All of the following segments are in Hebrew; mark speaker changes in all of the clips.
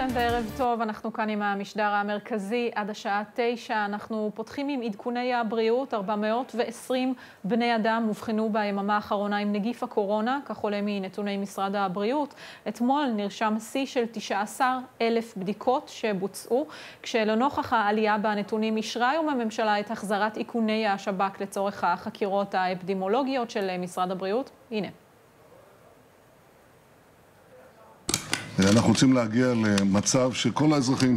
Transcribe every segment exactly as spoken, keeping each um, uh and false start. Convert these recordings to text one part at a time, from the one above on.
Speaker 1: וערב טוב, אנחנו כאן עם המשדר המרכזי עד השעה תשע. אנחנו פותחים עם עדכוני הבריאות. ארבע מאות ועשרים בני אדם הובחנו ביממה האחרונה עם נגיף הקורונה, כך עולה מנתוני משרד הבריאות. אתמול נרשם שיא של תשעה עשר אלף בדיקות שבוצעו, כשלנוכח העלייה בנתונים אישרה היום הממשלה את החזרת איכוני השב"כ לצורך החקירות האפידמיולוגיות של משרד הבריאות. הנה.
Speaker 2: אנחנו רוצים להגיע למצב שכל האזרחים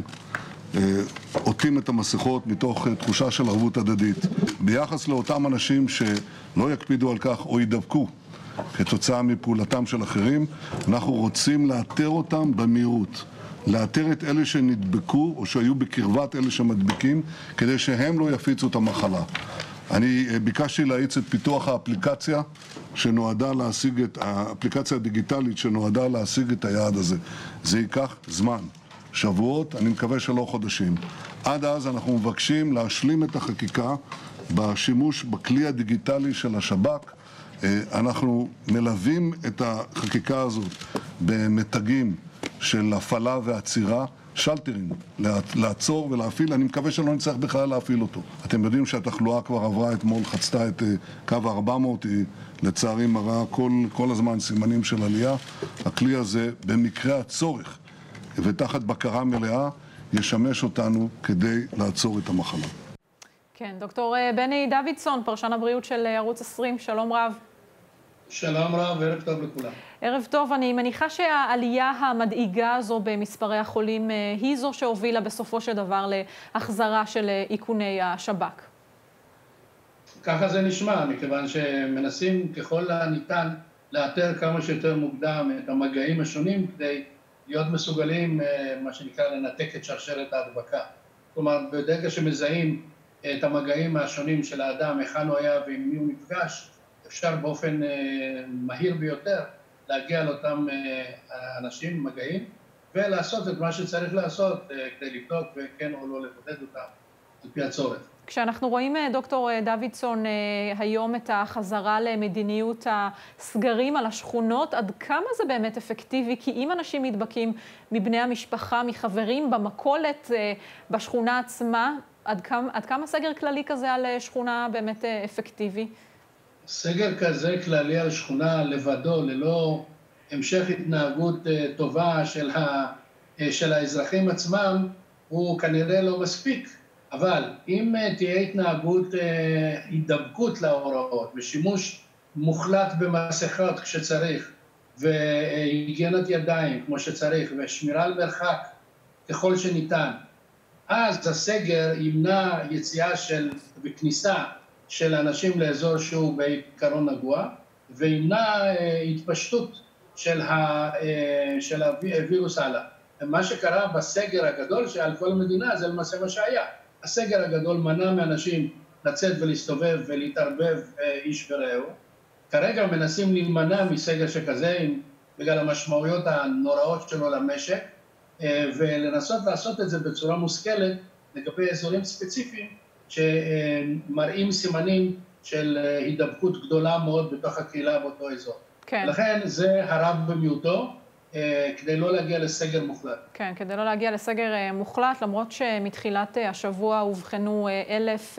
Speaker 2: עוטים את המסכות מתוך תחושה של ערבות הדדית. ביחס לאותם אנשים שלא יקפידו על כך או ידבקו כתוצאה מפעולתם של אחרים, אנחנו רוצים לאתר אותם במהירות. לאתר את אלה שנדבקו או שהיו בקרבת אלה שמדביקים, כדי שהם לא יפיצו את המחלה. אני ביקשתי להאיץ את פיתוח האפליקציה שנועדה להשיג את האפליקציה הדיגיטלית שנועדה להשיג את היעד הזה. זה ייקח זמן, שבועות, אני מקווה שלא חודשים. עד אז אנחנו מבקשים להשלים את החקיקה בשימוש בכלי הדיגיטלי של השב"כ. אנחנו מלווים את החקיקה הזאת במתגים של הפעלה ועצירה, שלטרים, לעצור ולהפעיל. אני מקווה שלא נצטרך בכלל להפעיל אותו. אתם יודעים שהתחלואה כבר עברה אתמול, חצתה את קו ארבע מאות, היא לצערי מראה כל, כל הזמן סימנים של עלייה. הכלי הזה, במקרה הצורך ותחת בקרה מלאה, ישמש אותנו כדי לעצור את המחלה.
Speaker 1: כן, דוקטור בני דוידסון, פרשן הבריאות של ערוץ עשרים, שלום רב.
Speaker 3: שלום רב, ערב טוב לכולם.
Speaker 1: ערב טוב, אני מניחה שהעלייה המדאיגה הזו במספרי החולים היא זו שהובילה בסופו של דבר להחזרה של איכוני השב"כ.
Speaker 3: ככה זה נשמע, מכיוון שמנסים ככל הניתן לאתר כמה שיותר מוקדם את המגעים השונים כדי להיות מסוגלים, מה שנקרא, לנתק את שרשרת ההדבקה. כלומר, בדרך שמזהים את המגעים השונים של האדם, היכן הוא היה ועם מי הוא נפגש, אפשר באופן מהיר ביותר להגיע לאותם אנשים, מגעים, ולעשות את מה שצריך לעשות כדי לבדוק וכן או לא לבודד אותם על פי הצורך.
Speaker 1: כשאנחנו רואים, דוקטור דוידסון, היום את החזרה למדיניות הסגרים על השכונות, עד כמה זה באמת אפקטיבי? כי אם אנשים נדבקים מבני המשפחה, מחברים במכולת, בשכונה עצמה, עד כמה, עד כמה סגר כללי כזה על שכונה באמת אפקטיבי?
Speaker 3: סגר כזה כללי על שכונה לבדו, ללא המשך התנהגות טובה של, ה, של האזרחים עצמם, הוא כנראה לא מספיק. אבל אם תהיה התנהגות, הידבקות להוראות ושימוש מוחלט במסכות כשצריך, והיגיינת ידיים כמו שצריך, ושמירה על מרחק ככל שניתן, אז הסגר ימנע יציאה של, וכניסה של אנשים לאזור שהוא בעיקרון נגוע, וימנע התפשטות של, ה, של הווירוס הלאה. מה שקרה בסגר הגדול שעל כל המדינה זה למעשה מה שהיה. הסגר הגדול מנע מאנשים לצאת ולהסתובב ולהתערבב איש ורעהו. כרגע מנסים להימנע מסגר שכזה בגלל המשמעויות הנוראות שלו למשק, ולנסות לעשות את זה בצורה מושכלת לגבי אזורים ספציפיים שמראים סימנים של הידבקות גדולה מאוד בתוך הקהילה באותו אזור. כן. לכן זה הרב במיעוטו, כדי לא להגיע לסגר מוחלט.
Speaker 1: כן, כדי לא להגיע לסגר מוחלט, למרות שמתחילת השבוע הובחנו אלף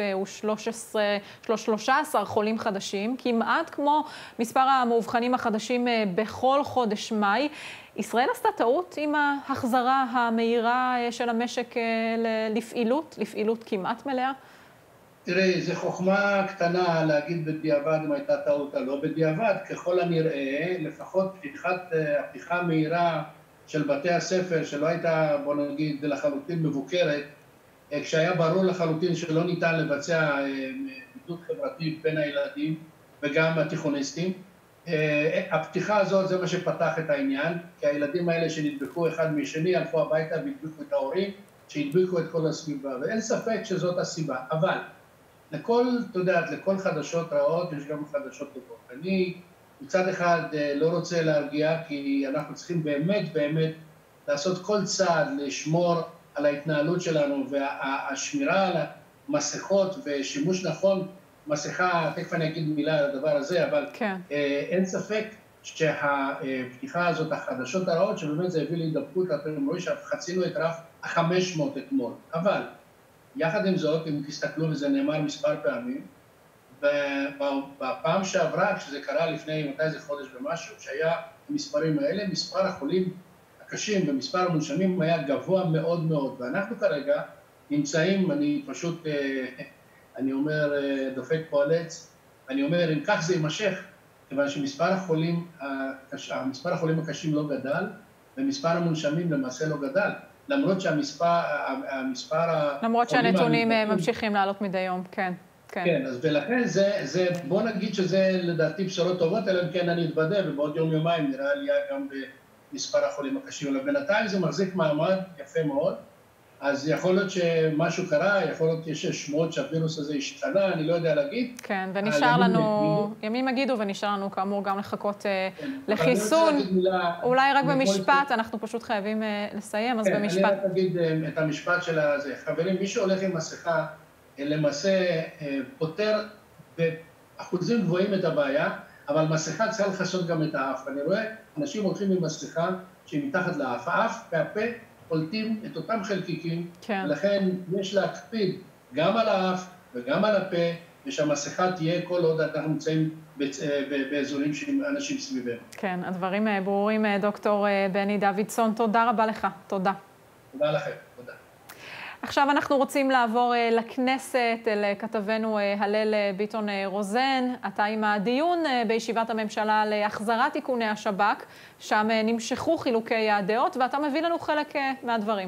Speaker 1: ושלושה עשר חולים חדשים, כמעט כמו מספר המאובחנים החדשים בכל חודש מאי. ישראל עשתה טעות עם ההחזרה המהירה של המשק לפעילות, לפעילות כמעט מלאה?
Speaker 3: תראי, זו חוכמה קטנה להגיד בדיעבד אם הייתה טעות או לא. בדיעבד, ככל הנראה, לפחות פתיחת, הפתיחה מהירה של בתי הספר, שלא הייתה, בוא נגיד, לחלוטין מבוקרת, כשהיה ברור לחלוטין שלא ניתן לבצע בידוד חברתי בין הילדים וגם התיכוניסטים, הפתיחה הזאת זה מה שפתח את העניין, כי הילדים האלה שנדבקו אחד משני, הלכו הביתה והדביקו את ההורים, שהדביקו את כל הסביבה, ואין ספק שזאת הסיבה. אבל לכל, אתה יודעת, לכל חדשות רעות יש גם חדשות טובות. אני מצד אחד לא רוצה להרגיע, כי אנחנו צריכים באמת באמת לעשות כל צעד לשמור על ההתנהלות שלנו, והשמירה על המסכות ושימוש נכון, מסכה, תכף אני אגיד מילה על הדבר הזה, אבל כן. אין ספק שהפתיחה הזאת, החדשות הרעות, שבאמת זה הביא להידבקות, אתם רואים שחצינו את רף ה-חמש מאות אתמול. אבל, יחד עם זאת, אם תסתכלו, וזה נאמר מספר פעמים, בפעם שעברה, כשזה קרה לפני, מתי זה חודש ומשהו, שהיה המספרים האלה, מספר החולים הקשים ומספר המונשמים היה גבוה מאוד מאוד. ואנחנו כרגע נמצאים, אני פשוט, אני אומר, דופק פה על עץ, אני אומר, אם כך זה יימשך, כיוון שמספר החולים, המספר החולים הקשים לא גדל, ומספר המונשמים למעשה לא גדל. למרות שהמספר, המספר...
Speaker 1: למרות שהנתונים ממשיכים לעלות מדי יום, כן.
Speaker 3: כן, כן, אז ולכן זה, זה, בוא נגיד שזה לדעתי בשורות טובות, אלא אם כן אני אתוודה, ובעוד יום יומיים נראה עלייה גם במספר החולים הקשים. אבל בינתיים זה מחזיק מעמד יפה מאוד, אז יכול להיות שמשהו קרה, יכול להיות שיש שמועות שהווירוס הזה השתנה, אני לא יודע להגיד.
Speaker 1: כן, ונשאר לנו, ימים יגידו, ונשאר לנו כאמור גם לחכות לחיסון. אולי רק במשפט, אנחנו פשוט חייבים לסיים, אז במשפט.
Speaker 3: אני רק אגיד את המשפט של הזה. חברים, מי שהולך עם מסכה, למעשה פותר באחוזים גבוהים את הבעיה, אבל מסכה צריכה לחסות גם את האף. אני רואה אנשים הולכים עם מסכה שהיא מתחת לאף. האף והפה קולטים את אותם חלקיקים, כן. ולכן יש להקפיד גם על האף וגם על הפה, ושהמסכה תהיה כל עוד אנחנו נמצאים באזורים של אנשים סביבנו.
Speaker 1: כן, הדברים ברורים, דוקטור בני דוידסון. תודה רבה לך. תודה.
Speaker 3: תודה לכם. תודה.
Speaker 1: עכשיו אנחנו רוצים לעבור לכנסת, לכתבנו הלל ביטון רוזן. אתה עם הדיון בישיבת הממשלה להחזרת תיקוני השב"כ, שם נמשכו חילוקי הדעות, ואתה מביא לנו חלק מהדברים.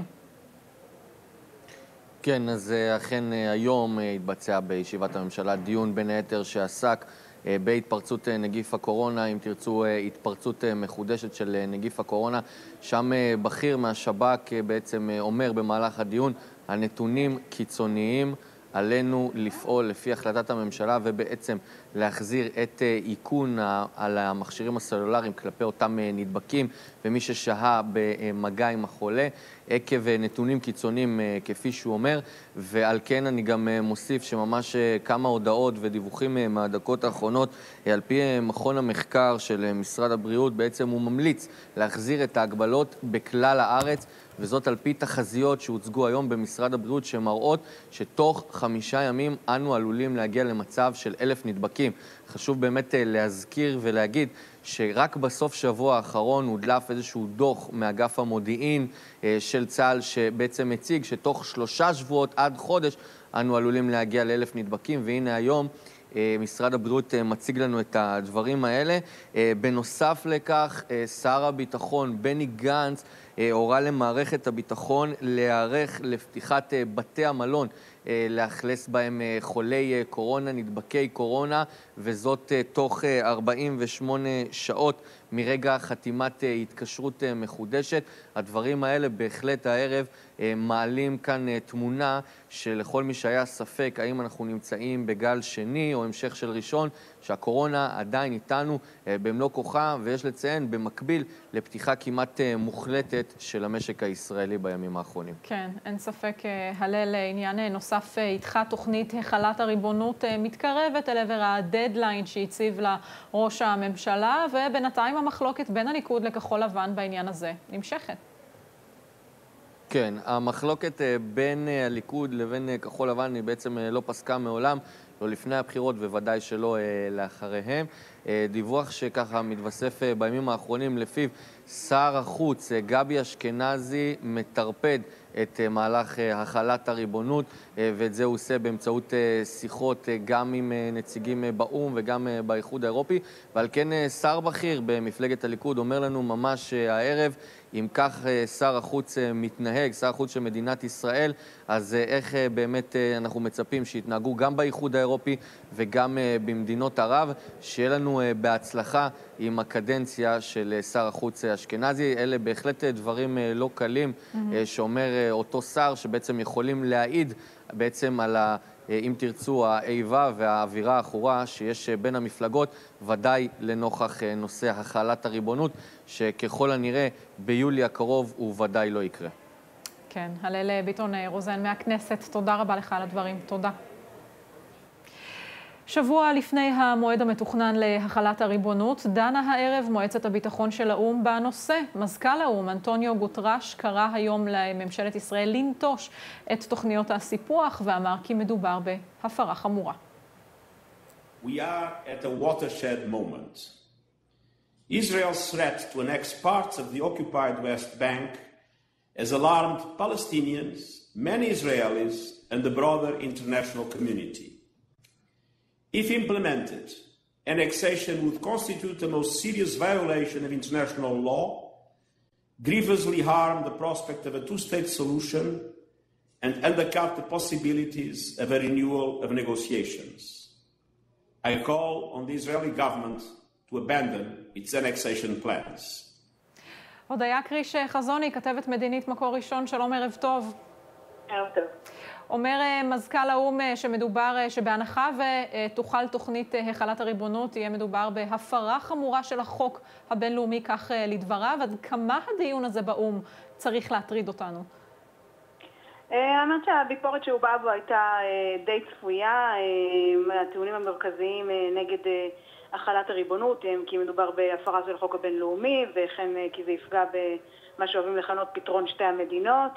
Speaker 4: כן, אז אכן היום התבצע בישיבת הממשלה דיון בין היתר שעסק בהתפרצות נגיף הקורונה, אם תרצו התפרצות מחודשת של נגיף הקורונה. שם בכיר מהשב"כ בעצם אומר במהלך הדיון, הנתונים קיצוניים, עלינו לפעול לפי החלטת הממשלה ובעצם להחזיר את איכון על המכשירים הסלולריים כלפי אותם נדבקים ומי ששהה במגע עם החולה עקב נתונים קיצוניים כפי שהוא אומר, ועל כן אני גם מוסיף שממש כמה הודעות ודיווחים מהדקות האחרונות על פי מכון המחקר של משרד הבריאות, בעצם הוא ממליץ להחזיר את ההגבלות בכלל הארץ, וזאת על פי תחזיות שהוצגו היום במשרד הבריאות שמראות שתוך חמישה ימים אנו עלולים להגיע למצב של אלף נדבקים. חשוב באמת להזכיר ולהגיד שרק בסוף שבוע האחרון הודלף איזשהו דוח מאגף המודיעין של צה"ל שבעצם מציג שתוך שלושה שבועות עד חודש אנו עלולים להגיע לאלף נדבקים, והנה היום משרד הבריאות מציג לנו את הדברים האלה. בנוסף לכך, שר הביטחון בני גנץ הורה למערכת הביטחון להיערך לפתיחת בתי המלון, לאכלס בהם חולי קורונה, נדבקי קורונה, וזאת תוך ארבעים ושמונה שעות מרגע חתימת התקשרות מחודשת. הדברים האלה בהחלט הערב מעלים כאן תמונה שלכל מי שהיה ספק האם אנחנו נמצאים בגל שני או המשך של ראשון, שהקורונה עדיין איתנו במלוא כוחה, ויש לציין במקביל לפתיחה כמעט מוחלטת של המשק הישראלי בימים האחרונים.
Speaker 1: כן, אין ספק הלל עניין נוסף איתך, תוכנית החלת הריבונות מתקרבת אל עבר הדדליין שהציב לה ראש הממשלה, ובינתיים המחלוקת בין הליכוד לכחול לבן בעניין הזה נמשכת.
Speaker 4: כן, המחלוקת בין הליכוד לבין כחול לבן היא בעצם לא פסקה מעולם, לא לפני הבחירות וודאי שלא לאחריהם. דיווח שככה מתווסף בימים האחרונים לפיו שר החוץ גבי אשכנזי מטרפד את מהלך החלת הריבונות, ואת זה הוא עושה באמצעות שיחות גם עם נציגים באום וגם באיחוד האירופי, ועל כן שר בכיר במפלגת הליכוד אומר לנו ממש הערב, אם כך שר החוץ מתנהג, שר החוץ של מדינת ישראל, אז איך באמת אנחנו מצפים שיתנהגו גם באיחוד האירופי וגם במדינות ערב. שיהיה לנו בהצלחה עם הקדנציה של שר החוץ אשכנזי. אלה בהחלט דברים לא קלים mm-hmm. שאומר אותו שר, שבעצם יכולים להעיד בעצם על ה... אם תרצו, האיבה והאווירה האחורה שיש בין המפלגות, ודאי לנוכח נושא החלת הריבונות, שככל הנראה ביולי הקרוב הוא ודאי לא יקרה.
Speaker 1: כן, הלל ביטון רוזן מהכנסת, תודה רבה לך על הדברים, תודה. שבוע לפני המועד המתוכנן להחלת הריבונות, דנה הערב מועצת הביטחון של האו"ם בנושא. מזכ"ל האו"ם, אנטוניו גוטרש, קרא היום לממשלת ישראל לנטוש את תוכניות הסיפוח ואמר כי מדובר בהפרה חמורה.
Speaker 5: We are at a watershed moment. Israel's threat to annex parts of the occupied West Bank has alarmed Palestinians, many Israelis, and the broader international community. If implemented, annexation would constitute the most serious violation of international law, grievously harm the prospect of a two-state solution, and undercut the possibilities of a renewal of negotiations. I call on the Israeli government to abandon its annexation plans.
Speaker 1: הודיה קריש חזוני, כתבת מדינית מקור ראשון, שלום, ערב טוב.
Speaker 6: ערב טוב.
Speaker 1: אומר מזכ"ל האו"ם שמדובר, שבהנחה ותוכל תוכנית החלת הריבונות, יהיה מדובר בהפרה חמורה של החוק הבינלאומי, כך לדבריו. עד כמה הדיון הזה באו"ם צריך להטריד אותנו?
Speaker 6: האמת שהביקורת שהוא בא בו הייתה די צפויה. הטיעונים המרכזיים נגד החלת הריבונות הם כי מדובר בהפרה של החוק הבינלאומי, וכן כי זה יפגע במה שאוהבים לכנות פתרון שתי המדינות.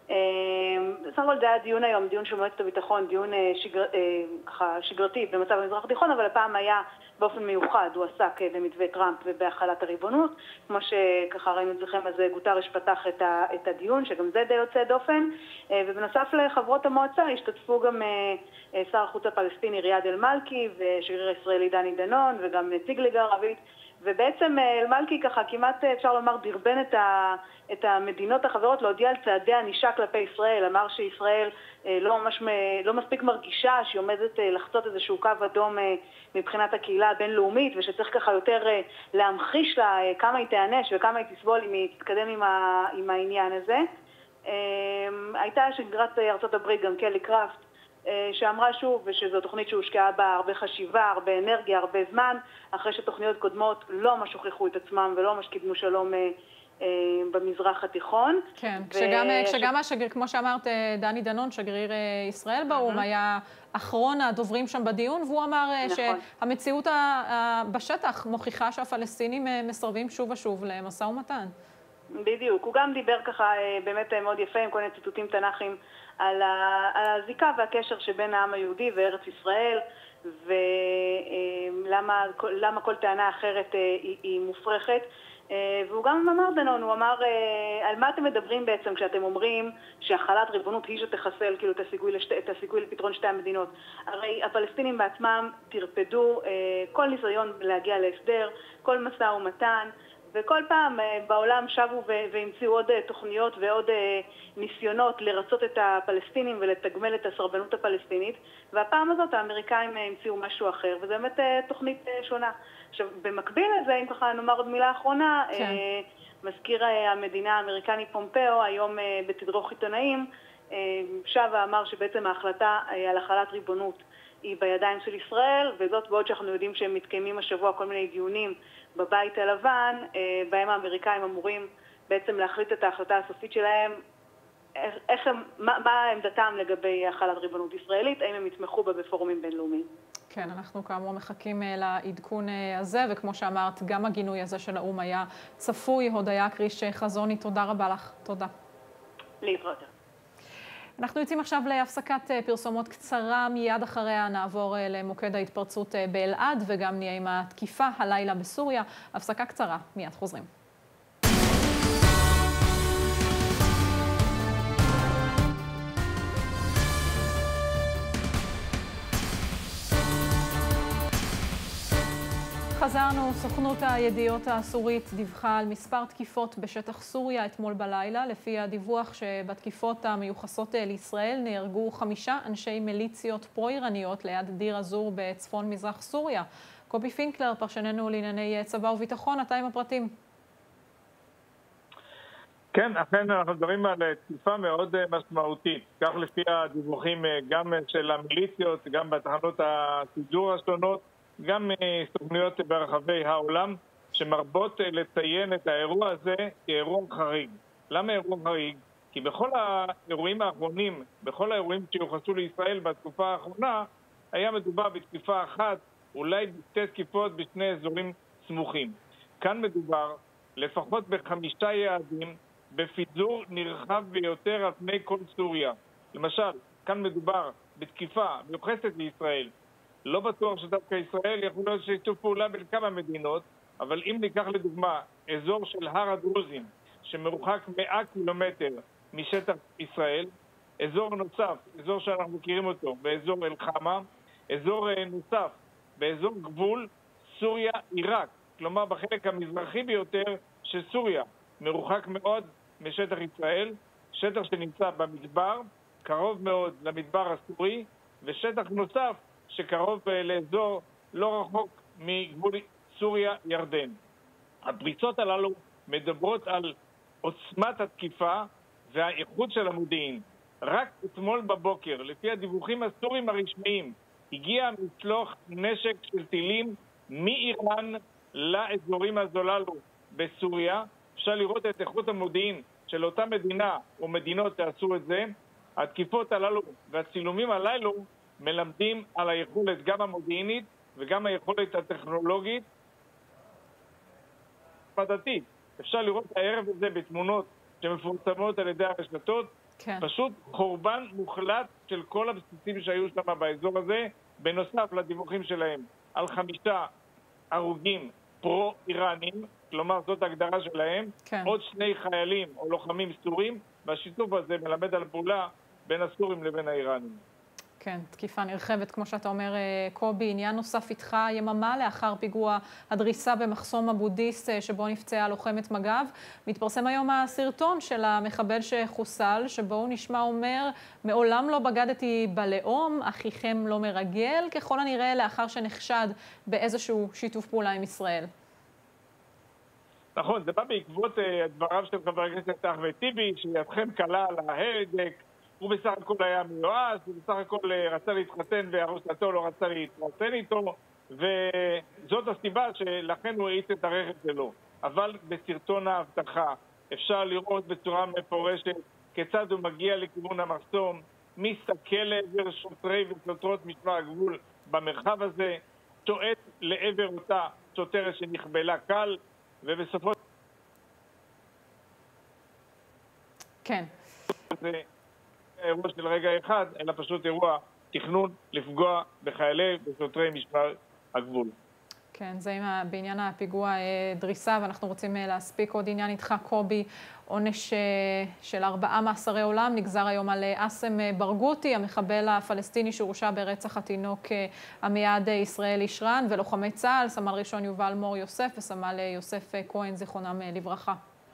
Speaker 6: בסך הכל זה היה דיון היום, דיון של מועצת הביטחון, דיון שגר, ככה, שגרתי במצב המזרח התיכון, אבל הפעם היה באופן מיוחד, הוא עסק במתווה טראמפ ובהחלת הריבונות. כמו שככה ראינו אצלכם, אז גוטרש פתח את, ה, את הדיון, שגם זה די יוצא דופן, ובנוסף לחברות המועצה השתתפו גם שר החוץ הפלסטיני ריאד אל-מלכי ושגריר הישראלי דני דנון וגם נציג ליגה ערבית. ובעצם אל-מלכי ככה כמעט אפשר לומר דרבן את, ה, את המדינות החברות להודיע על צעדי ענישה כלפי ישראל. אמר שישראל לא, ממש, לא מספיק מרגישה שהיא עומדת לחצות איזשהו קו אדום מבחינת הקהילה הבינלאומית, ושצריך ככה יותר להמחיש לה כמה היא תענש וכמה היא תסבול אם היא תתקדם עם, ה, עם העניין הזה. הייתה שגרירת ארצות הברית גם קלי קראפט, שאמרה שוב, ושזו תוכנית שהושקעה בה הרבה חשיבה, הרבה אנרגיה, הרבה זמן, אחרי שתוכניות קודמות לא ממש הוכיחו את עצמם ולא ממש קידמו שלום במזרח התיכון.
Speaker 1: כן, כשגם, כשגם השגריר, כמו שאמרת, דני דנון, שגריר ישראל באו"ם, היה אחרון הדוברים שם בדיון, והוא אמר שהמציאות בשטח מוכיחה שהפלסטינים מסרבים שוב ושוב למשא ומתן.
Speaker 6: בדיוק, הוא גם דיבר ככה באמת מאוד יפה עם כל מיני ציטוטים תנ"כיים על הזיקה והקשר שבין העם היהודי וארץ ישראל, ולמה למה כל טענה אחרת היא, היא מופרכת. והוא גם אמר דנון, הוא אמר, על מה אתם מדברים בעצם כשאתם אומרים שהחלת ריבונות היא שתחסל כאילו את הסיכוי, לשת, את הסיכוי לפתרון שתי המדינות? הרי הפלסטינים בעצמם תרפדו כל ניסיון להגיע להסדר, כל משא ומתן, וכל פעם בעולם שבו והמציאו עוד תוכניות ועוד ניסיונות לרצות את הפלסטינים ולתגמל את הסרבנות הפלסטינית, והפעם הזאת האמריקאים המציאו משהו אחר, וזו באמת תוכנית שונה. עכשיו, במקביל לזה, אם ככה נאמר עוד מילה אחרונה, כן. מזכיר המדינה האמריקני פומפאו, היום בתדרוך עיתונאים, שב ואמר שבעצם ההחלטה על החלת ריבונות היא בידיים של ישראל, וזאת בעוד שאנחנו יודעים שהם מתקיימים השבוע כל מיני דיונים בבית הלבן, בהם האמריקאים אמורים בעצם להחליט את ההחלטה הסופית שלהם, איך הם, מה, מה עמדתם לגבי החלת ריבונות ישראלית, האם הם יתמכו בה בפורומים בינלאומיים.
Speaker 1: כן, אנחנו כאמור מחכים לעדכון הזה, וכמו שאמרת, גם הגינוי הזה של האו"ם היה צפוי. הודיה קריש חזוני, תודה רבה לך. תודה.
Speaker 6: להתראות.
Speaker 1: אנחנו יוצאים עכשיו להפסקת פרסומות קצרה, מיד אחריה נעבור למוקד ההתפרצות באלעד וגם נהיה עם התקיפה הלילה בסוריה. הפסקה קצרה, מיד חוזרים. חזרנו, סוכנות הידיעות הסורית דיווחה על מספר תקיפות בשטח סוריה אתמול בלילה. לפי הדיווח שבתקיפות המיוחסות לישראל נהרגו חמישה אנשי מיליציות פרו-איראניות ליד דיר א-זור בצפון מזרח סוריה. קובי פינקלר, פרשננו לענייני צבא וביטחון, אתה עם הפרטים.
Speaker 7: כן, אכן אנחנו מדברים על תקיפה מאוד משמעותית. כך לפי הדיווחים גם של המיליציות, גם בתחנות הסידור השונות, גם סוכנויות ברחבי העולם שמרבות לציין את האירוע הזה כאירוע חריג. למה אירוע חריג? כי בכל האירועים האחרונים, בכל האירועים שיוחסו לישראל בתקופה האחרונה, היה מדובר בתקיפה אחת, אולי בשתי תקיפות בשני אזורים סמוכים. כאן מדובר לפחות בחמישה יעדים בפיזור נרחב ביותר על פני כל סוריה. למשל, כאן מדובר בתקיפה מיוחסת לישראל. לא בטוח שדווקא ישראל יכול להיות שיתוף פעולה בין כמה מדינות, אבל אם ניקח לדוגמה אזור של הר הדרוזים, שמרוחק מאה קילומטר משטח ישראל, אזור נוסף, אזור שאנחנו מכירים אותו, באזור אל-חמה, אזור נוסף, באזור גבול סוריה-עיראק, כלומר בחלק המזרחי ביותר של סוריה, מרוחק מאוד משטח ישראל, שטח שנמצא במדבר, קרוב מאוד למדבר הסורי, ושטח נוסף שקרוב לאזור לא רחוק מגבול סוריה-ירדן. הפריצות הללו מדברות על עוצמת התקיפה והאיכות של המודיעין. רק אתמול בבוקר, לפי הדיווחים הסוריים הרשמיים, הגיע משלוח נשק של טילים מאיראן לאזורים הזוללו בסוריה. אפשר לראות את איכות המודיעין של אותה מדינה או מדינות שעשו את זה. התקיפות הללו והצילומים הללו מלמדים על היכולת גם המודיעינית וגם היכולת הטכנולוגית מדעתית. אפשר לראות הערב הזה בתמונות שמפורסמות על ידי הרשתות. כן. פשוט חורבן מוחלט של כל הבסיסים שהיו שם באזור הזה, בנוסף לדיווחים שלהם על חמישה הרוגים פרו-איראנים, כלומר זאת ההגדרה שלהם, כן. עוד שני חיילים או לוחמים סורים, והשיתוף הזה מלמד על פעולה בין הסורים לבין האיראנים.
Speaker 1: כן, תקיפה נרחבת, כמו שאתה אומר, קובי. עניין נוסף איתך, יממה לאחר פיגוע הדריסה במחסום אבו-דיס שבו נפצעה לוחמת מג"ב. מתפרסם היום הסרטון של המחבל שחוסל, שבו הוא נשמע אומר, מעולם לא בגדתי בלאום, אחיכם לא מרגל, ככל הנראה לאחר שנחשד באיזשהו שיתוף פעולה עם ישראל.
Speaker 7: נכון, זה בא בעקבות דבריו של חבר הכנסת אחמד טיבי, שידכם קלה על ההדק. הוא בסך הכל היה מיואש, הוא בסך הכל רצה להתחתן וארוסתו לא רצה להתחתן איתו, וזאת הסיבה שלכן הוא העיץ את הרכב שלו. אבל בסרטון ההבטחה אפשר לראות בצורה מפורשת כיצד הוא מגיע לכיוון המחסום, מסתכל לעבר שוטרי ושוטרות משמר הגבול במרחב הזה, צועד לעבר אותה שוטרת שנכבלה קל, ובסופו
Speaker 1: כן.
Speaker 7: זה אירוע של רגע אחד, אלא פשוט אירוע תכנון לפגוע בחיילי ושוטרי משמר הגבול.
Speaker 1: כן, זה בעניין הפיגוע דריסה, ואנחנו רוצים להספיק עוד עניין איתך, קובי. עונש של ארבעה מאסרי עולם נגזר היום על אסם ברגותי, המחבל הפלסטיני שהורשע ברצח התינוק עמיעד ישראל אישרן, ולוחמי צה"ל, סמל ראשון יובל מור יוסף וסמל יוסף כהן, זיכרונם לברכה.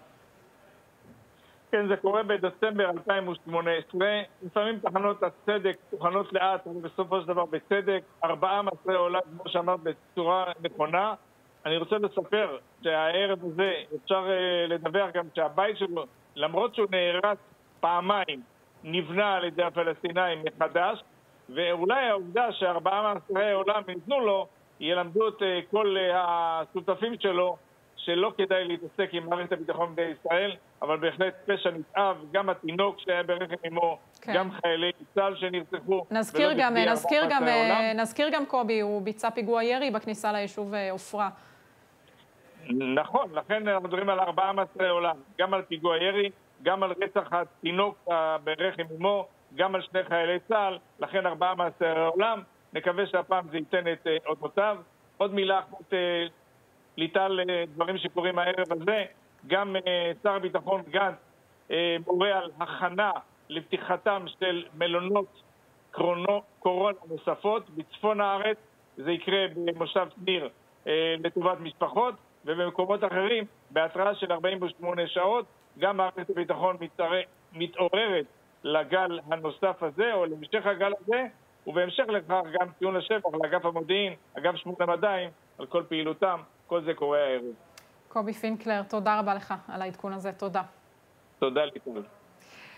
Speaker 7: כן, זה קורה בדצמבר אלפיים ושמונה עשרה. לפעמים תחנות הצדק תוכנות לאט, אבל בסופו של דבר בצדק. ארבעה מאסרי עולם, כמו שאמרת, בצורה נכונה. אני רוצה לספר שהערב הזה אפשר לדווח גם שהבית שלו, למרות שהוא נהרס פעמיים, נבנה על ידי הפלסטינאים מחדש, ואולי העובדה שארבעה מאסרי עולם ניתנו לו, ילמדו את כל השותפים שלו, שלא כדאי להתעסק עם מערכת הביטחון בישראל, אבל בהחלט פשע נתעב, גם התינוק שהיה ברכב עמו, כן. גם חיילי צה"ל שנרצחו.
Speaker 1: נזכיר גם, נזכיר גם, נזכיר גם קובי, הוא ביצע פיגוע ירי בכניסה ליישוב עופרה.
Speaker 7: נכון, לכן אנחנו מדברים על ארבעה מאסרי עולם, גם על פיגוע ירי, גם על רצח התינוק ברכב עמו, גם על שני חיילי צה"ל, לכן ארבעה מאסרי עולם. נקווה שהפעם זה ייתן את אותותיו. עוד מילה אחת ליטל דברים שקורים הערב הזה, גם שר הביטחון גנץ מורה על הכנה לפתיחתם של מלונות קורונה נוספות בצפון הארץ. זה יקרה במושב שניר לטובת משפחות, ובמקומות אחרים בהתראה של ארבעים ושמונה שעות. גם מערכת הביטחון מתעוררת לגל הנוסף הזה או למשך הגל הזה, ובהמשך לכך גם ציון לשבח לאגף המודיעין, אגף שמונה המדעים, על כל פעילותם. כל זה קורה הערב.
Speaker 1: קובי פינקלר, תודה רבה לך על העדכון הזה. תודה.
Speaker 7: תודה לכם.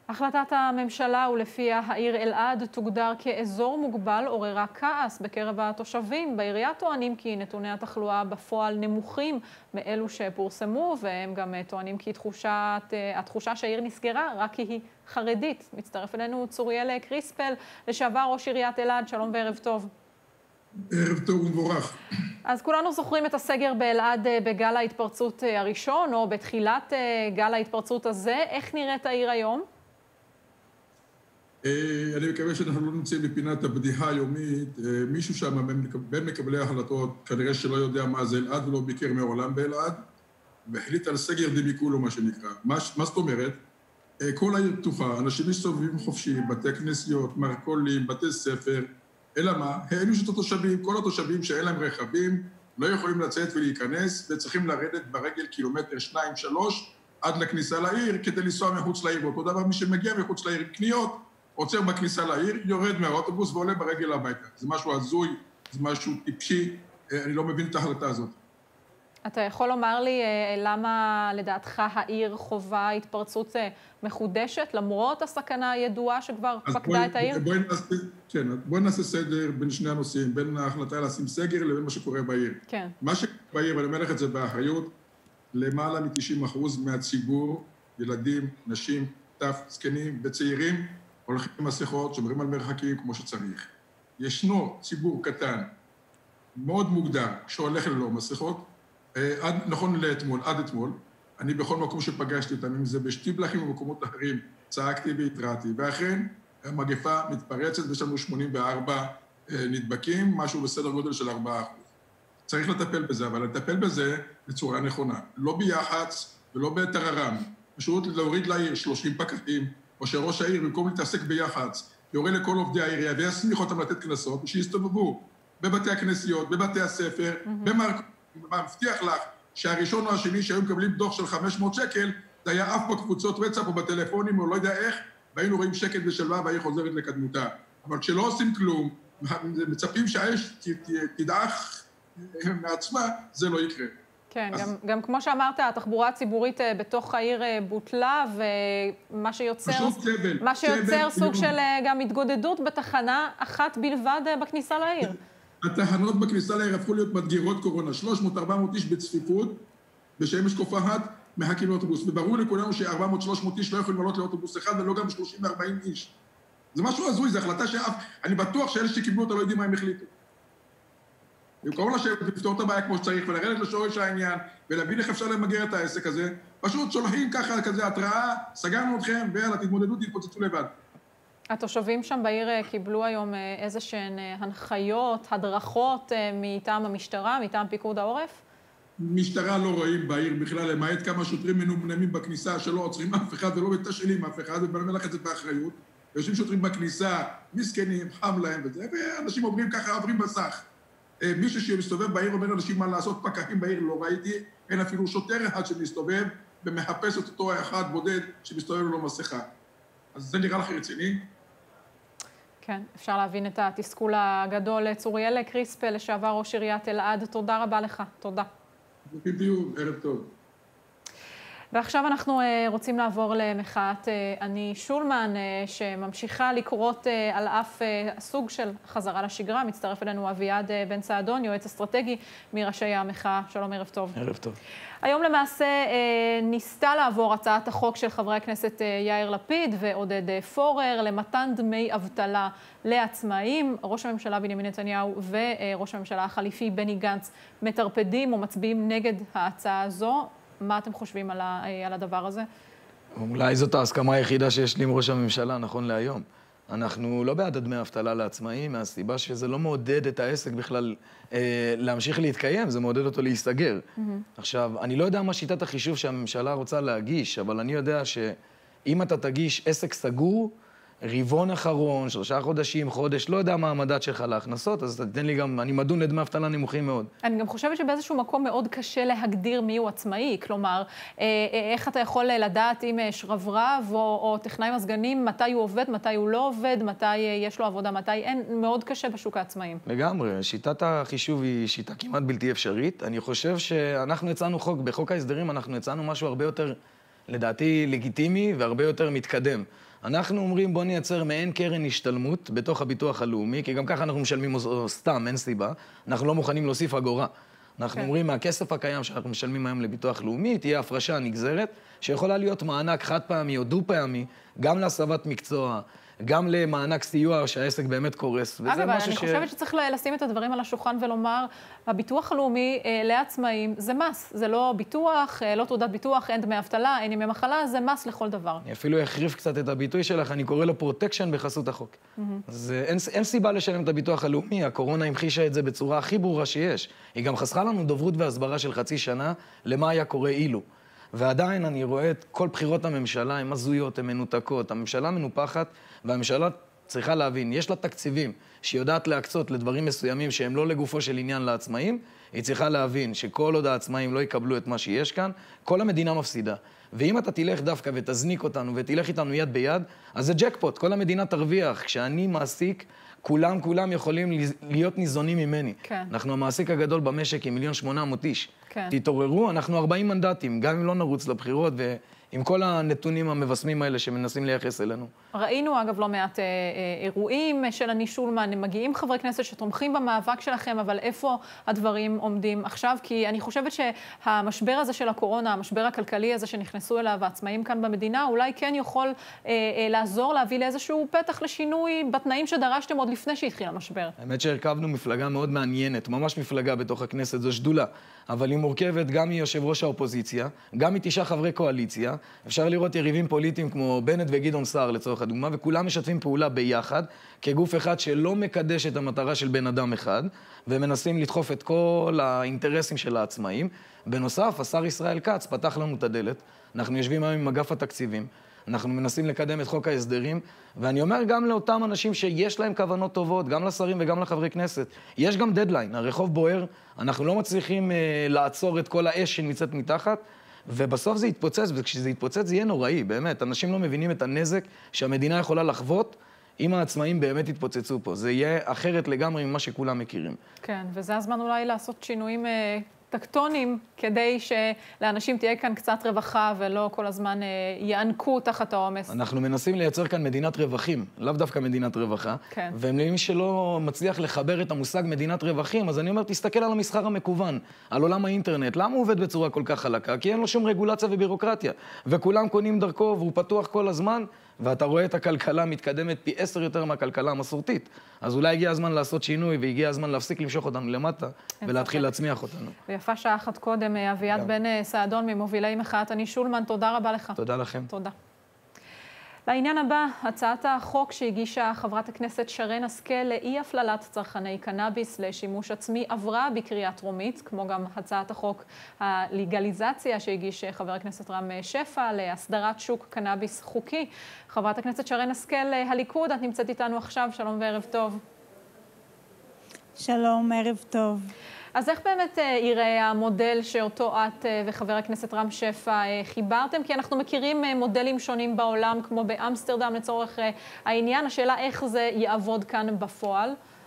Speaker 1: החלטת הממשלה ולפיה העיר אלעד תוגדר כאזור מוגבל עוררה כעס בקרב התושבים. בעירייה טוענים כי נתוני התחלואה בפועל נמוכים מאלו שפורסמו, והם גם טוענים כי תחושת, התחושה שהעיר נסגרה רק כי היא חרדית. מצטרף אלינו צוריאל קריספל, לשעבר ראש עיריית אלעד. שלום וערב טוב.
Speaker 8: ערב טוב ומבורך.
Speaker 1: אז כולנו זוכרים את הסגר באלעד בגל ההתפרצות הראשון, או בתחילת גל ההתפרצות הזה. איך נראית העיר היום?
Speaker 8: אני מקווה שאנחנו לא נמצאים בפינת הבדיחה היומית. מישהו שם בין מקבלי ההחלטות, כנראה שלא יודע מה זה אלעד ולא ביקר מעולם באלעד, והחליט על סגר דמיקולו, מה שנקרא. מה, מה זאת אומרת? כל העיר פתוחה, אנשים מסתובבים חופשי, בתי כנסיות, מרכולים, בתי ספר, אלא מה? הענישו את התושבים, כל התושבים שאין להם רכבים, לא יכולים לצאת ולהיכנס, וצריכים לרדת ברגל קילומטר, שניים, שלוש, עד לכניסה לעיר, כדי לנסוע מחוץ לעיר. ואותו דבר, מי שמגיע מחוץ לעיר קניות, עוצר בכניסה לעיר, יורד מהאוטובוס ועולה ברגל הביתה. זה משהו הזוי, זה משהו טיפשי, אני לא מבין את ההחלטה הזאת.
Speaker 1: אתה יכול לומר לי למה לדעתך העיר חובה התפרצות מחודשת, למרות הסכנה הידועה שכבר פקדה את העיר?
Speaker 8: בואי נעשה, כן, בואי נעשה סדר בין שני הנושאים, בין ההחלטה לשים סגר לבין מה שקורה בעיר.
Speaker 1: כן.
Speaker 8: מה שקורה בעיר, ואני אומר לך את זה באחריות, למעלה מ-תשעים אחוז מהציבור, ילדים, נשים, טף, זקנים וצעירים, הולכים עם מסכות, שומרים על מרחקים כמו שצריך. ישנו ציבור קטן, מאוד מוגדר, שהולך ללא מסכות, עד, נכון לאתמול, עד אתמול, אני בכל מקום שפגשתי אותם, אם זה בשטיבלחים ובמקומות אחרים, צעקתי והתרעתי, ואכן המגפה מתפרצת, ויש לנו שמונים וארבעה נדבקים, משהו בסדר גודל של ארבעה אחוז. צריך לטפל בזה, אבל לטפל בזה בצורה נכונה, לא ביחץ ולא בטררם, פשוט להוריד לעיר שלושים פקחים, או שראש העיר, במקום להתעסק ביחץ, יורה לכל עובדי העירייה ויסמיך אותם לתת כנסות, ושיסתובבו בבתי הכנסיות, בבתי הספר, mm-hmm. במרק... מבטיח לך שהראשון או השני שהיו מקבלים דוח של חמש מאות שקל, זה היה אף בקבוצות וואטסאפ או בטלפונים, או לא יודע איך, והיינו רואים שקט ושלווה והעיר חוזרת לקדמותה. אבל כשלא עושים כלום, מצפים שהאש תדעך מעצמה, זה לא יקרה.
Speaker 1: כן, אז... גם, גם כמו שאמרת, התחבורה הציבורית בתוך העיר בוטלה, ומה שיוצר,
Speaker 8: סבל,
Speaker 1: מה שיוצר
Speaker 8: סבל,
Speaker 1: סוג של גם התגודדות בתחנה אחת בלבד בכניסה לעיר.
Speaker 8: התחנות בכניסה לעיר הפכו להיות מדגירות קורונה, שלוש מאות ארבע מאות איש בצפיפות, בשמש קופחת, מחכים לאוטובוס. וברור לכולנו ש-ארבע מאות שלוש מאות איש לא יכולים לעלות לאוטובוס אחד, ולא גם שלושים וארבעים איש. זה משהו הזוי, זו החלטה שאף... אני בטוח שאלה שקיבלו אותה לא יודעים מה הם החליטו. במקום לפתור את הבעיה כמו שצריך, ולרדת לשורש העניין, ולהבין איך אפשר למגר את העסק הזה, פשוט שולחים ככה כזה התראה, סגרנו אתכם, ויאללה, תתמודדו, תתפוצצו לבד.
Speaker 1: התושבים שם בעיר קיבלו היום איזה שהן הנחיות, הדרכות מטעם המשטרה, מטעם פיקוד העורף?
Speaker 8: משטרה לא רואים בעיר בכלל, למעט כמה שוטרים מנומנמים בכניסה שלא עוצרים אף אחד ולא מתשאלים אף אחד, ואני אומר לך את זה באחריות. יושבים שוטרים בכניסה, מסכנים, חם להם וזה, ואנשים עוברים ככה, עוברים בסך. מישהו שמסתובב בעיר אומר לאנשים מה לעשות, פקחים בעיר לא ראיתי, אין אפילו שוטר אחד שמסתובב ומחפש את אותו אחד בודד שמסתובב לו מסכה. אז זה נראה לך רציני?
Speaker 1: כן, אפשר להבין את התסכול הגדול. צוריאל קריספל, לשעבר ראש עיריית אלעד, תודה רבה לך. תודה.
Speaker 8: בדיוק, ערב טוב.
Speaker 1: ועכשיו אנחנו רוצים לעבור למחאת אני שולמן, שממשיכה לקרות על אף הסוג של חזרה לשגרה. מצטרף אלינו אביעד בן צעדון, יועץ אסטרטגי מראשי המחאה. שלום, ערב טוב.
Speaker 9: ערב טוב.
Speaker 1: היום למעשה ניסתה לעבור הצעת החוק של חברי הכנסת יאיר לפיד ועודד פורר למתן דמי אבטלה לעצמאים. ראש הממשלה בנימין נתניהו וראש הממשלה החליפי בני גנץ מטרפדים או מצביעים נגד ההצעה הזו. מה אתם חושבים על, ה, על הדבר הזה?
Speaker 9: אולי זאת ההסכמה היחידה שיש לי עם ראש הממשלה, נכון להיום. אנחנו לא בעד דמי אבטלה לעצמאים, מהסיבה שזה לא מעודד את העסק בכלל אה, להמשיך להתקיים, זה מעודד אותו להסתגר. Mm-hmm. עכשיו, אני לא יודע מה שיטת החישוב שהממשלה רוצה להגיש, אבל אני יודע שאם אתה תגיש עסק סגור, רבעון אחרון, שלושה חודשים, חודש, לא יודע מה המדד שלך להכנסות, אז תתן לי גם, אני מדון לדמי אבטלה נמוכים מאוד.
Speaker 1: אני גם חושבת שבאיזשהו מקום מאוד קשה להגדיר מי הוא עצמאי, כלומר, איך אתה יכול לדעת אם שרברב או, או טכנאי מזגנים, מתי הוא עובד, מתי הוא לא עובד, מתי יש לו עבודה, מתי אין, מאוד קשה בשוק העצמאים.
Speaker 9: לגמרי, שיטת החישוב היא שיטה כמעט בלתי אפשרית. אני חושב שאנחנו יצאנו חוק, בחוק ההסדרים אנחנו יצאנו משהו הרבה יותר, לדעתי, לגיטימי והרבה יותר מתקדם. אנחנו אומרים בוא נייצר מעין קרן השתלמות בתוך הביטוח הלאומי, כי גם ככה אנחנו משלמים או סתם, אין סיבה. אנחנו לא מוכנים להוסיף אגורה. אנחנו okay. אומרים מהכסף הקיים שאנחנו משלמים היום לביטוח לאומי, תהיה הפרשה נגזרת, שיכולה להיות מענק חד פעמי או דו פעמי, גם להסבת מקצוע, גם למענק סיוע שהעסק באמת קורס.
Speaker 1: אגב, אני ש... חושבת שצריך לשים את הדברים על השולחן ולומר, הביטוח הלאומי אה, לעצמאים זה מס, זה לא ביטוח, אה, לא תעודת ביטוח, אין דמי אבטלה, אין ימי מחלה, זה מס לכל דבר.
Speaker 9: אני אפילו אחריף קצת את הביטוי שלך, אני קורא לו פרוטקשן בחסות החוק. Mm-hmm. אז אין, אין סיבה לשלם את הביטוח הלאומי, הקורונה המחישה את זה בצורה הכי ברורה שיש. היא גם חסכה לנו דוברות והסברה של חצי שנה למה היה קורה אילו. ועדיין אני רואה את כל בחירות הממשלה, הן הזויות, הן מנותקות. הממשלה מנופחת, והממשלה צריכה להבין, יש לה תקציבים שהיא יודעת להקצות לדברים מסוימים שהם לא לגופו של עניין לעצמאים, היא צריכה להבין שכל עוד העצמאים לא יקבלו את מה שיש כאן, כל המדינה מפסידה. ואם אתה תלך דווקא ותזניק אותנו ותלך איתנו יד ביד, אז זה ג'קפוט, כל המדינה תרוויח. כשאני מעסיק, כולם, כולם יכולים להיות ניזונים ממני.
Speaker 1: כן.
Speaker 9: אנחנו המעסיק הגדול במשק עם מיליון שמונה מאות איש.
Speaker 1: כן.
Speaker 9: תתעוררו, אנחנו ארבעים מנדטים, גם אם לא נרוץ לבחירות, ועם כל הנתונים המבסמים האלה שמנסים לייחס אלינו.
Speaker 1: ראינו, אגב, לא מעט אה, אה, אירועים של אני שולמן, מגיעים חברי כנסת שתומכים במאבק שלכם, אבל איפה הדברים עומדים עכשיו? כי אני חושבת שהמשבר הזה של הקורונה, המשבר הכלכלי הזה שנכנסו אליו העצמאים כאן במדינה, אולי כן יכול אה, אה, לעזור להביא לאיזשהו פתח לשינוי בתנאים שדרשתם עוד לפני שהתחיל המשבר.
Speaker 9: האמת שהרכבנו מפלגה מאוד מעניינת, ממש מפלגה בתוך הכנסת, זו שדולה, אבל היא מורכבת גם מיושב ראש האופוזיציה, גם מתשעה חברי קואליציה. אפשר לראות יריבים פוליטיים כמו בנט וגדעון סער לצורך הדוגמה, וכולם משתפים פעולה ביחד, כגוף אחד שלא מקדש את המטרה של בן אדם אחד, ומנסים לדחוף את כל האינטרסים של העצמאים. בנוסף, השר ישראל כץ פתח לנו את הדלת, אנחנו יושבים היום עם אגף התקציבים, אנחנו מנסים לקדם את חוק ההסדרים, ואני אומר גם לאותם אנשים שיש להם כוונות טובות, גם לשרים וגם לחברי כנסת, יש גם דדליין, הרחוב בוער, אנחנו לא מצליחים uh, לעצור את כל האש שנמצאת מתחת, ובסוף זה יתפוצץ, וכשזה יתפוצץ זה יהיה נוראי, באמת. אנשים לא מבינים את הנזק שהמדינה יכולה לחוות, אם העצמאים באמת יתפוצצו פה. זה יהיה אחרת לגמרי ממה שכולם מכירים.
Speaker 1: כן, וזה הזמן אולי לעשות שינויים אה, טקטונים, כדי שלאנשים תהיה כאן קצת רווחה, ולא כל הזמן אה, יענקו תחת העומס.
Speaker 9: אנחנו מנסים לייצר כאן מדינת רווחים, לאו דווקא מדינת רווחה.
Speaker 1: כן.
Speaker 9: ומי שלא מצליח לחבר את המושג מדינת רווחים, אז אני אומר, תסתכל על המסחר המקוון, על עולם האינטרנט. למה הוא עובד בצורה כל כך חלקה? כי אין לו שום רגולציה ובירוקרטיה. וכולם קונים דרכו, והוא פתוח כל הזמן, ואתה רואה את הכלכלה מתקדמת פי עשר יותר מהכלכלה המסורתית. אז אולי הגיע הזמן לעשות שינוי, והגיע הזמן להפסיק למשוך אותנו למטה, ולהתחיל להצמיח אותנו.
Speaker 1: ויפה שעה אחת קודם, אביעד בן סעדון ממובילי מחאת אני שולמן, תודה רבה לך.
Speaker 9: תודה לכם.
Speaker 1: תודה. לעניין הבא, הצעת החוק שהגישה חברת הכנסת שרן השכל לאי הפללת צרכני קנאביס לשימוש עצמי עברה בקריאה טרומית, כמו גם הצעת החוק הלגליזציה שהגיש חבר הכנסת רם שפע להסדרת שוק קנאביס חוקי. חברת הכנסת שרן השכל, הליכוד, את נמצאת איתנו עכשיו, שלום וערב טוב.
Speaker 10: שלום, ערב טוב.
Speaker 1: אז איך באמת יראה המודל שאותו את וחבר הכנסת רם שפע חיברתם? כי אנחנו מכירים מודלים שונים בעולם, כמו באמסטרדם לצורך העניין. השאלה איך זה יעבוד כאן בפועל?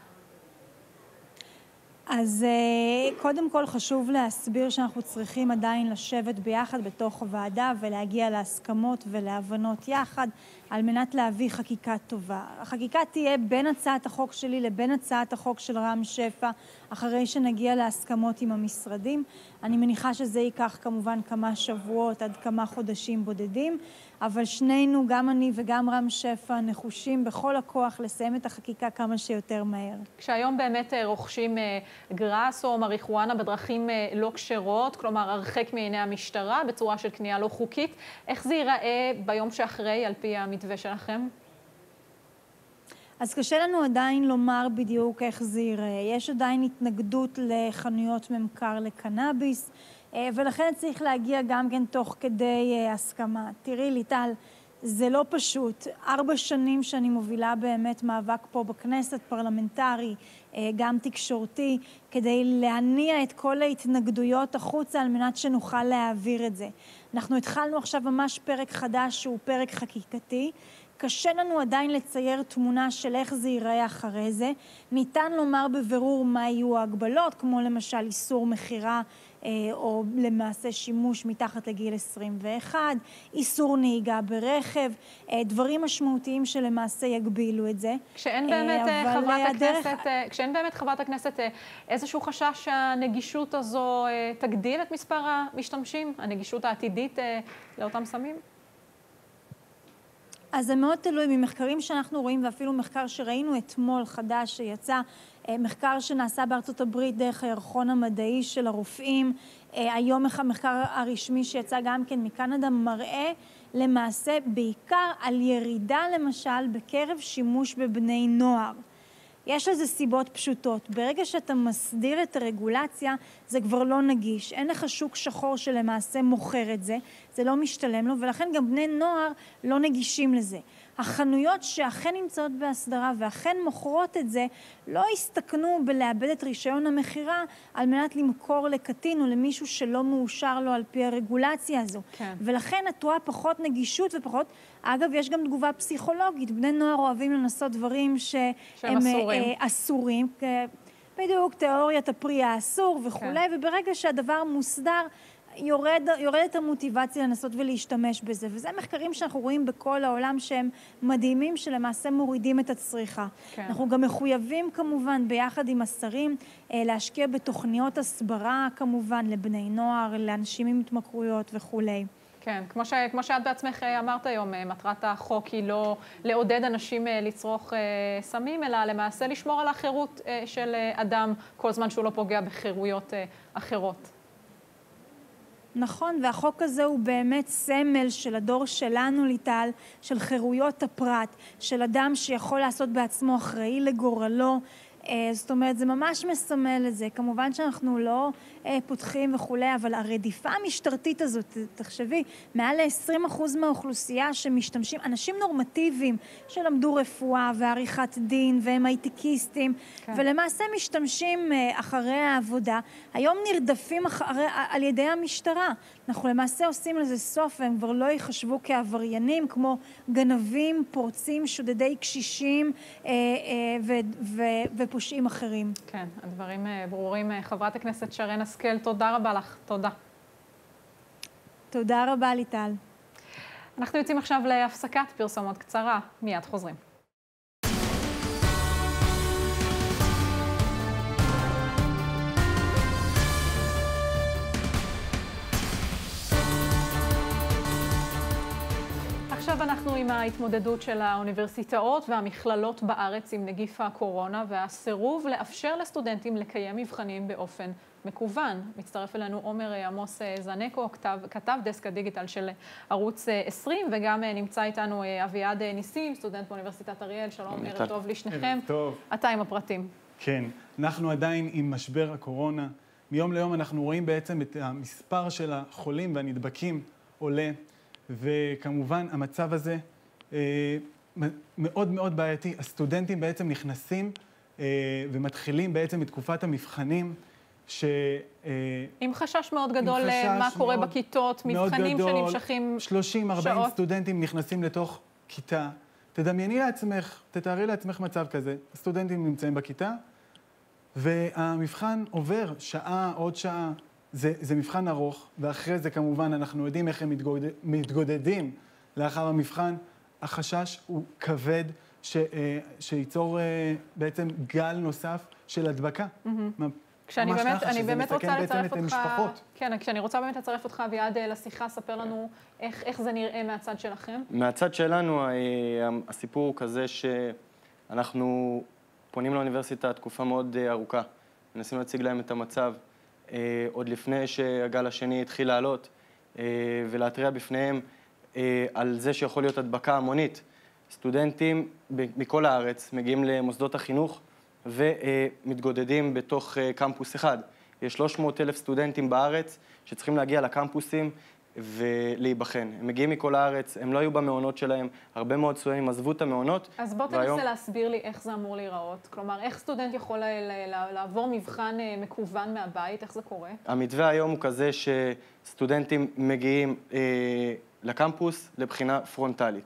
Speaker 10: אז קודם כל חשוב להסביר שאנחנו צריכים עדיין לשבת ביחד בתוך הוועדה ולהגיע להסכמות ולהבנות יחד על מנת להביא חקיקה טובה. החקיקה תהיה בין הצעת החוק שלי לבין הצעת החוק של רם שפע, אחרי שנגיע להסכמות עם המשרדים. אני מניחה שזה ייקח כמובן כמה שבועות עד כמה חודשים בודדים, אבל שנינו, גם אני וגם רם שפע, נחושים בכל הכוח לסיים את החקיקה כמה שיותר מהר.
Speaker 1: כשהיום באמת רוכשים גראס או מריחואנה בדרכים לא כשרות, כלומר הרחק מעיני המשטרה בצורה של קנייה לא חוקית, איך זה ייראה ביום שאחרי על פי המתווה שלכם?
Speaker 10: אז קשה לנו עדיין לומר בדיוק איך זה ייראה. יש עדיין התנגדות לחנויות ממכר לקנאביס, ולכן צריך להגיע גם כן תוך כדי הסכמה. תראי ליטל, זה לא פשוט. ארבע שנים שאני מובילה באמת מאבק פה בכנסת, פרלמנטרי, גם תקשורתי, כדי להניע את כל ההתנגדויות החוצה על מנת שנוכל להעביר את זה. אנחנו התחלנו עכשיו ממש פרק חדש שהוא פרק חקיקתי, קשה לנו עדיין לצייר תמונה של איך זה ייראה אחרי זה. ניתן לומר בבירור מה יהיו ההגבלות, כמו למשל איסור מחירה או למעשה שימוש מתחת לגיל עשרים ואחת, איסור נהיגה ברכב, דברים משמעותיים שלמעשה יגבילו את זה.
Speaker 1: כשאין באמת חברת הכנסת, כשאין באמת חברת הכנסת איזשהו חשש שהנגישות הזו תגדיל את מספר המשתמשים, הנגישות העתידית לאותם סמים?
Speaker 10: אז זה מאוד תלוי ממחקרים שאנחנו רואים, ואפילו מחקר שראינו אתמול חדש שיצא, מחקר שנעשה בארצות הברית דרך הירחון המדעי של הרופאים, היום המחקר הרשמי שיצא גם כן מקנדה מראה למעשה בעיקר על ירידה למשל בקרב שימוש בבני נוער. יש לזה סיבות פשוטות. ברגע שאתה מסדיר את הרגולציה, זה כבר לא נגיש. אין לך שוק שחור שלמעשה מוכר את זה, זה לא משתלם לו, ולכן גם בני נוער לא נגישים לזה. החנויות שאכן נמצאות בהסדרה ואכן מוכרות את זה, לא הסתכנו בלאבד את רישיון המחירה על מנת למכור לקטין או למישהו שלא מאושר לו על פי הרגולציה הזו.
Speaker 1: כן.
Speaker 10: ולכן את רואה פחות נגישות ופחות, אגב, יש גם תגובה פסיכולוגית. בני נוער אוהבים לנסות דברים שהם אסורים. אה, אסורים. בדיוק, תיאוריית הפרי האסור וכו', כן. וברגע שהדבר מוסדר, יורד, יורדת המוטיבציה לנסות ולהשתמש בזה. וזה מחקרים שאנחנו רואים בכל העולם שהם מדהימים, שלמעשה מורידים את הצריכה. כן. אנחנו גם מחויבים כמובן ביחד עם השרים להשקיע בתוכניות הסברה כמובן לבני נוער, לאנשים עם התמכרויות וכו'.
Speaker 1: כן, כמו, ש, כמו שאת בעצמך אמרת היום, מטרת החוק היא לא לעודד אנשים לצרוך סמים, אלא למעשה לשמור על החירות של אדם כל זמן שהוא לא פוגע בחירויות אחרות.
Speaker 10: נכון, והחוק הזה הוא באמת סמל של הדור שלנו, ליטל, של חירויות הפרט, של אדם שיכול לעשות בעצמו אחראי לגורלו. זאת אומרת, זה ממש מסמל את זה. כמובן שאנחנו לא פותחים וכולי, אבל הרדיפה המשטרתית הזאת, תחשבי, מעל ל-עשרים אחוז מהאוכלוסייה שמשתמשים, אנשים נורמטיביים שלמדו רפואה ועריכת דין והם הייטקיסטים, כן. ולמעשה משתמשים אחרי העבודה, היום נרדפים אחרי, על ידי המשטרה. אנחנו למעשה עושים לזה סוף, והם כבר לא ייחשבו כעבריינים, כמו גנבים, פורצים, שודדי קשישים ו- ו- ופושעים אחרים.
Speaker 1: כן, הדברים ברורים. חברת הכנסת שרן השכל, תודה רבה לך. תודה.
Speaker 10: תודה רבה, ליטל.
Speaker 1: אנחנו יוצאים עכשיו להפסקת פרסומות קצרה. מיד חוזרים. עכשיו אנחנו עם ההתמודדות של האוניברסיטאות והמכללות בארץ עם נגיף הקורונה והסירוב לאפשר לסטודנטים לקיים מבחנים באופן מקוון. מצטרף אלינו עומר עמוס זנקו, כתב, כתב דסק הדיגיטל של ערוץ עשרים, וגם נמצא איתנו אביעד ניסים, סטודנט באוניברסיטת אריאל. שלום, ערב טוב לשניכם.
Speaker 11: ערב טוב.
Speaker 1: אתה עם הפרטים.
Speaker 11: כן, אנחנו עדיין עם משבר הקורונה. מיום ליום אנחנו רואים בעצם את המספר של החולים והנדבקים עולה, וכמובן המצב הזה אה, מאוד מאוד בעייתי. הסטודנטים בעצם נכנסים אה, ומתחילים בעצם את תקופת המבחנים, ש... אה,
Speaker 1: עם חשש מאוד גדול למה קורה מאוד, בכיתות, מבחנים גדול, שנמשכים
Speaker 11: שלושים ארבעים סטודנטים נכנסים לתוך כיתה. תדמייני לעצמך, תתארי לעצמך מצב כזה. הסטודנטים נמצאים בכיתה, והמבחן עובר שעה, עוד שעה. זה, זה מבחן ארוך, ואחרי זה כמובן אנחנו יודעים איך הם מתגודד, מתגודדים לאחר המבחן. החשש הוא כבד ש, שיצור בעצם גל נוסף של הדבקה.
Speaker 1: Mm-hmm. כשאני באמת, אני באמת רוצה לצרף אותך, כן, כשאני רוצה באמת לצרף אותך אביעד לשיחה, ספר לנו איך, איך זה נראה מהצד שלכם.
Speaker 12: מהצד שלנו, הסיפור הוא כזה שאנחנו פונים לאוניברסיטה תקופה מאוד ארוכה, מנסים להציג להם את המצב, עוד לפני שהגל השני התחיל לעלות, ולהתריע בפניהם על זה שיכול להיות הדבקה המונית. סטודנטים מכל הארץ מגיעים למוסדות החינוך ומתגודדים בתוך קמפוס אחד. יש שלוש מאות אלף סטודנטים בארץ שצריכים להגיע לקמפוסים ולהיבחן. הם מגיעים מכל הארץ, הם לא היו במעונות שלהם, הרבה מאוד סטודנטים עזבו את המעונות.
Speaker 1: אז בוא תנסה והיום... להסביר לי איך זה אמור להיראות. כלומר, איך סטודנט יכול לעבור מבחן מקוון מהבית, איך זה קורה?
Speaker 12: המתווה היום הוא כזה שסטודנטים מגיעים אה, לקמפוס לבחינה פרונטלית.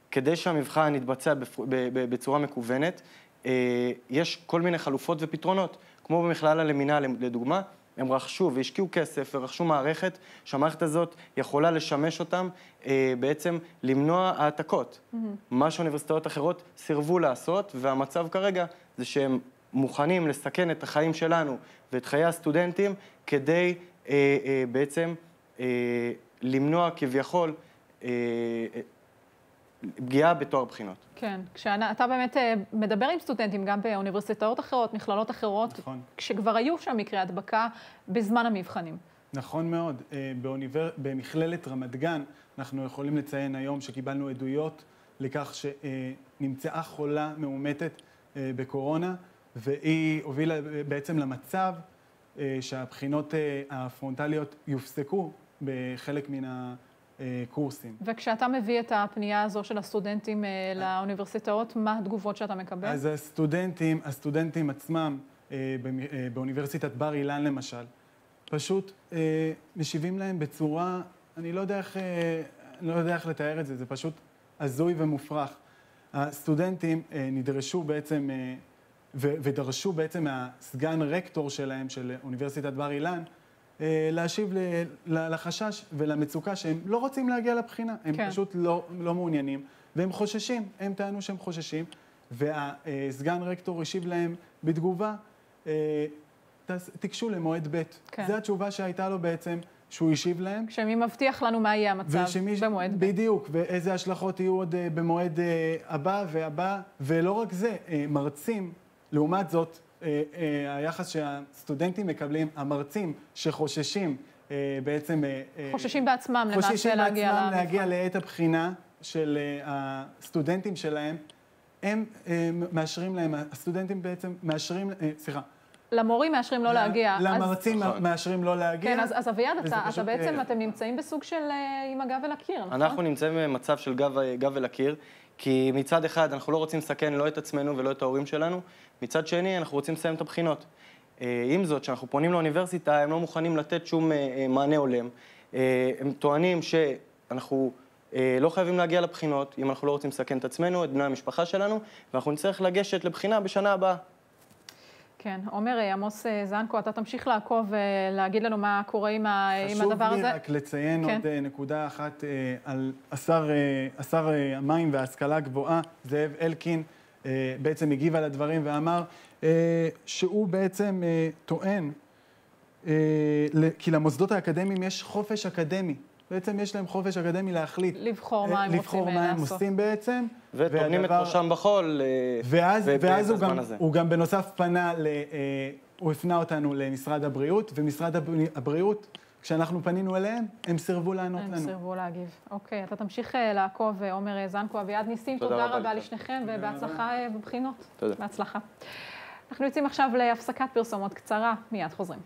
Speaker 12: כדי שהמבחן יתבצע בצורה מקוונת, יש כל מיני חלופות ופתרונות, כמו במכללה למינהל, לדוגמה, הם רכשו והשקיעו כסף ורכשו מערכת, שהמערכת הזאת יכולה לשמש אותם, בעצם למנוע העתקות. Mm-hmm. מה שאוניברסיטאות אחרות סירבו לעשות, והמצב כרגע זה שהם מוכנים לסכן את החיים שלנו ואת חיי הסטודנטים, כדי אה, אה, בעצם אה, למנוע כביכול אה, פגיעה בתואר בחינות.
Speaker 1: כן, כשאתה באמת מדבר עם סטודנטים, גם באוניברסיטאות אחרות, מכללות אחרות, נכון. כשכבר היו שם מקרי הדבקה בזמן המבחנים.
Speaker 11: נכון מאוד. באוניבר... במכללת רמת גן, אנחנו יכולים לציין היום שקיבלנו עדויות לכך שנמצאה חולה מאומתת בקורונה, והיא הובילה בעצם למצב שהבחינות הפרונטליות יופסקו בחלק מן ה... קורסים.
Speaker 1: וכשאתה מביא את הפנייה הזו של הסטודנטים לאוניברסיטאות, מה התגובות שאתה מקבל?
Speaker 11: אז הסטודנטים, הסטודנטים עצמם, באוניברסיטת בר אילן למשל, פשוט משיבים להם בצורה, אני לא יודע איך, אני לא יודע איך לתאר את זה, זה פשוט הזוי ומופרך. הסטודנטים נדרשו בעצם, ודרשו בעצם מהסגן רקטור שלהם, של אוניברסיטת בר אילן, להשיב לחשש ולמצוקה שהם לא רוצים להגיע לבחינה, הם כן. פשוט לא, לא מעוניינים, והם חוששים, הם טענו שהם חוששים, והסגן רקטור השיב להם בתגובה, תקשו למועד ב'. כן. זו התשובה שהייתה לו בעצם, שהוא השיב להם.
Speaker 1: שמי מבטיח לנו מה יהיה המצב ושמיש... במועד ב'.
Speaker 11: בדיוק, ואיזה השלכות יהיו עוד במועד הבא והבא, ולא רק זה, מרצים, לעומת זאת, היחס שהסטודנטים מקבלים, המרצים שחוששים בעצם...
Speaker 1: חוששים בעצמם למעשה
Speaker 11: חוששים
Speaker 1: להגיע
Speaker 11: בעצמם להגיע לעת הבחינה של הסטודנטים שלהם, הם מאשרים להם, הסטודנטים בעצם מאשרים, סליחה.
Speaker 1: למורים מאשרים לא להגיע.
Speaker 11: למרצים מאשרים לא להגיע.
Speaker 1: כן, אז אביעד, אתה בעצם, אתם נמצאים בסוג של עם הגב אל הקיר, נכון?
Speaker 12: אנחנו נמצאים במצב של גב אל הקיר, כי מצד אחד אנחנו לא רוצים לסכן לא את עצמנו ולא את ההורים שלנו, מצד שני אנחנו רוצים לסיים את הבחינות. עם זאת, כשאנחנו פונים לאוניברסיטה, הם לא מוכנים לתת שום מענה הולם. הם טוענים שאנחנו לא חייבים להגיע לבחינות, אם אנחנו לא רוצים לסכן את עצמנו, את בני המשפחה שלנו, ואנחנו נצטרך לגשת לבחינה בשנה הבאה.
Speaker 1: כן, עומר, עמוס זנקו, אתה תמשיך לעקוב ולהגיד לנו מה קורה עם הדבר הזה.
Speaker 11: חשוב לי רק לציין עוד נקודה אחת על השר המים וההשכלה הגבוהה, זאב אלקין, בעצם הגיב על הדברים ואמר שהוא בעצם טוען כי למוסדות האקדמיים יש חופש אקדמי. בעצם יש להם חופש אקדמי להחליט.
Speaker 1: לבחור מה הם רוצים לעשות.
Speaker 11: לבחור מה הם עושים בעצם.
Speaker 12: וטוענים את ראשם בחול
Speaker 11: ואז הוא גם בנוסף פנה, הוא הפנה אותנו למשרד הבריאות, ומשרד הבריאות, כשאנחנו פנינו אליהם, הם סירבו לענות לנו.
Speaker 1: הם סירבו להגיב. אוקיי, אתה תמשיך לעקוב, עומר זנקו, אביעד ניסים, תודה רבה לשניכם, ובהצלחה בבחינות.
Speaker 12: תודה.
Speaker 1: בהצלחה. אנחנו יוצאים עכשיו להפסקת פרסומות קצרה, מיד חוזרים.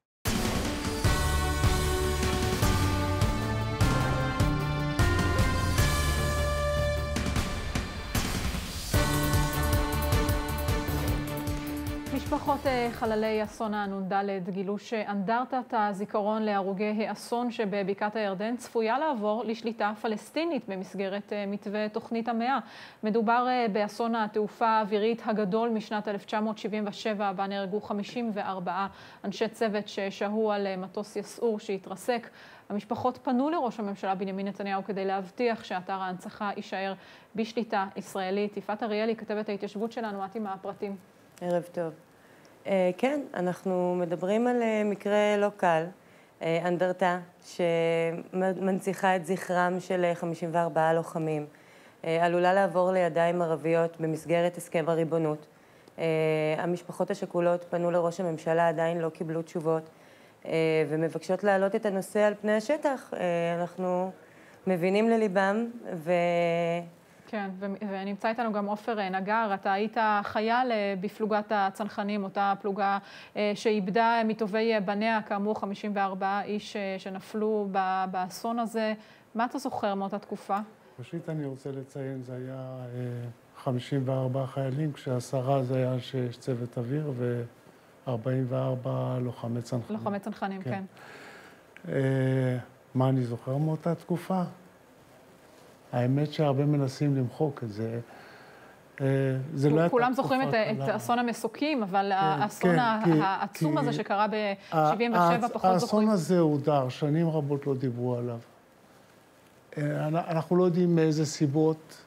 Speaker 1: משפחות חללי אסון הנ"ד גילו שאנדרטת הזיכרון להרוגי האסון שבבקעת הירדן צפויה לעבור לשליטה פלסטינית במסגרת מתווה תוכנית המאה. מדובר באסון התעופה האווירית הגדול משנת אלף תשע מאות שבעים ושבע, בה נהרגו חמישים וארבעה אנשי צוות ששהו על מטוס יסעור שהתרסק. המשפחות פנו לראש הממשלה בנימין נתניהו כדי להבטיח שאתר ההנצחה יישאר בשליטה ישראלית. יפעת אריאלי, כתבת ההתיישבות שלנו, את עם הפרטים.
Speaker 13: ערב טוב. כן, אנחנו מדברים על מקרה לא קל, אנדרטה, שמנציחה את זכרם של חמישים וארבעה לוחמים. עלולה לעבור לידיים ערביות במסגרת הסכם הריבונות. המשפחות השכולות פנו לראש הממשלה, עדיין לא קיבלו תשובות, ומבקשות להעלות את הנושא על פני השטח. אנחנו מבינים לליבם, ו...
Speaker 1: כן, ונמצא איתנו גם עופר נגר, אתה היית חייל בפלוגת הצנחנים, אותה פלוגה שאיבדה מטובי בניה, כאמור חמישים וארבעה איש שנפלו באסון הזה. מה אתה זוכר מאותה תקופה?
Speaker 14: ראשית אני רוצה לציין, זה היה חמישים וארבעה חיילים, כשעשרה זה היה שיש צוות אוויר ו-ארבעים וארבעה לוחמי צנחנים.
Speaker 1: לוחמי צנחנים, כן.
Speaker 14: מה אני זוכר מאותה תקופה? האמת שהרבה מנסים למחוק את זה. זה לא
Speaker 1: כולם זוכרים את אסון המסוקים, אבל האסון העצום הזה שקרה ב-שבעים ושבע פחות זוכרים.
Speaker 14: האסון הזה הודר, שנים רבות לא דיברו עליו. אנחנו לא יודעים מאיזה סיבות.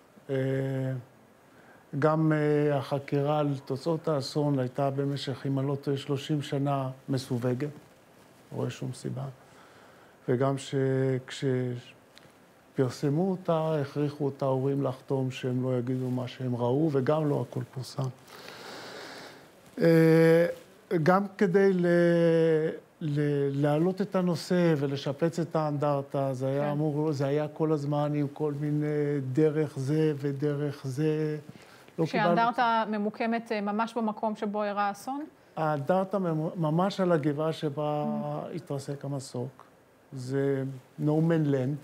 Speaker 14: גם החקירה על תוצאות האסון הייתה במשך, אם אני לא טועה, שלושים שנה מסווגת. לא רואה שום סיבה. וגם שכשפרסמו אותה, הכריחו את ההורים לחתום שהם לא יגידו מה שהם ראו, וגם לא הכל פורסם. גם כדי ל... להעלות את הנושא ולשפץ את האנדרטה, זה היה אמור, זה היה כל הזמן עם כל מיני דרך זה ודרך זה.
Speaker 1: כשהאנדרטה ממוקמת ממש במקום שבו אירע האסון?
Speaker 14: האנדרטה ממש על הגבעה שבה התרסק המסוק. זה no man land.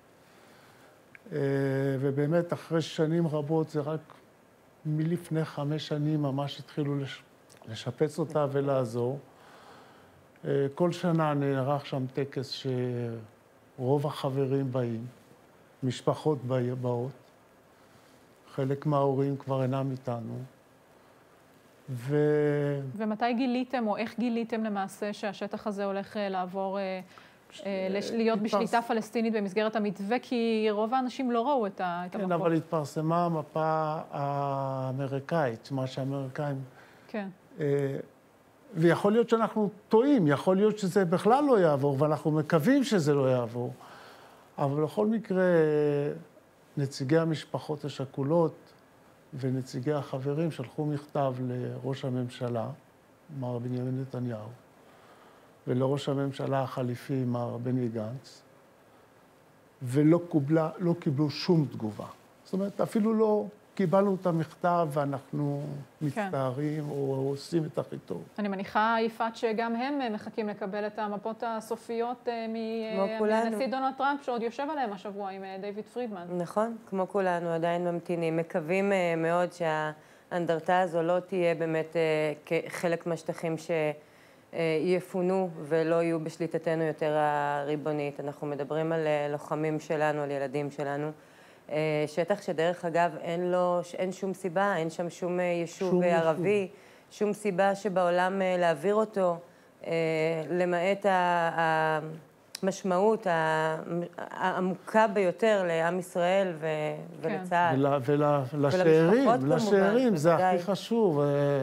Speaker 14: ובאמת אחרי שנים רבות, זה רק מלפני חמש שנים ממש התחילו לשפץ אותה ולעזור. כל שנה נערך שם טקס שרוב החברים באים, משפחות באות, חלק מההורים כבר אינם איתנו. ו...
Speaker 1: ומתי גיליתם, או איך גיליתם למעשה שהשטח הזה הולך לעבור, להיות בשליטה פלסטינית במסגרת המתווה, כי רוב האנשים לא ראו את המקום.
Speaker 14: כן, אבל התפרסמה המפה האמריקאית, מה שהאמריקאים...
Speaker 1: כן.
Speaker 14: ויכול להיות שאנחנו טועים, יכול להיות שזה בכלל לא יעבור, ואנחנו מקווים שזה לא יעבור. אבל בכל מקרה, נציגי המשפחות השכולות ונציגי החברים שלחו מכתב לראש הממשלה, מר בנימין נתניהו, ולראש הממשלה החליפי, מר בני גנץ, ולא קובלה, לא קיבלו שום תגובה. זאת אומרת, אפילו לא... קיבלנו את המכתב ואנחנו מצטערים או עושים את הכי טוב.
Speaker 1: אני מניחה, יפעת, שגם הם מחכים לקבל את המפות הסופיות מהנשיא דונלד טראמפ, שעוד יושב עליהם השבוע עם דיוויד פרידמן.
Speaker 13: נכון, כמו כולנו, עדיין ממתינים. מקווים מאוד שהאנדרטה הזו לא תהיה באמת כחלק מהשטחים שיפונו ולא יהיו בשליטתנו יותר הריבונית. אנחנו מדברים על לוחמים שלנו, על ילדים שלנו. שטח שדרך אגב אין לו, אין שום סיבה, אין שם שום יישוב שום ערבי, יישוב. שום סיבה שבעולם להעביר אותו, למעט המשמעות העמוקה ביותר לעם ישראל ולצה"ל.
Speaker 14: ולשארים, לשארים, זה הכי חשוב.